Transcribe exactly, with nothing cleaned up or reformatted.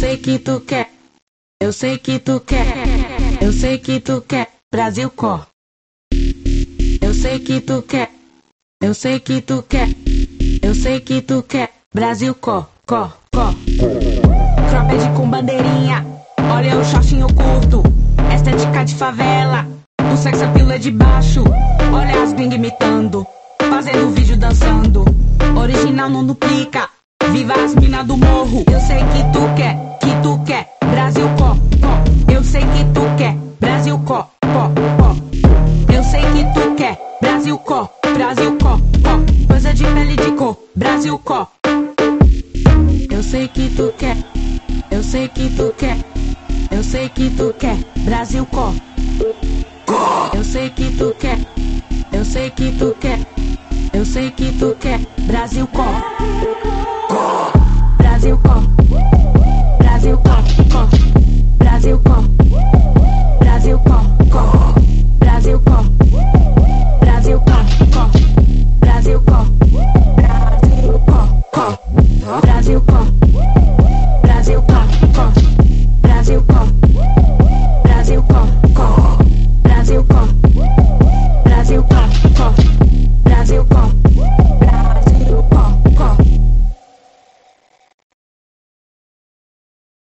sei que tu quer, eu sei que tu quer, eu sei que tu quer, Brasil có. Eu sei que tu quer, eu sei que tu quer, eu sei que tu quer, Brasil có, có, có. Cropped com bandeirinha, olha o shortinho curto, estética de favela, o sex appeal é de baixo, olha as gringas imitando, fazendo vídeo dançando, original não duplica, viva as mina do morro. Eu sei que tu quer, que tu quer, Brasil có, có. Eu sei que tu quer, Brasil có, có, có. Eu sei que tu quer, Brasil có, Brasil có, có. Coisa de pele de cor, Brasil có. Eu sei que tu quer, eu sei que tu quer, eu sei que tu quer, Brasil có. Eu sei que tu quer, eu sei que tu quer, eu sei que tu quer, Brasil có.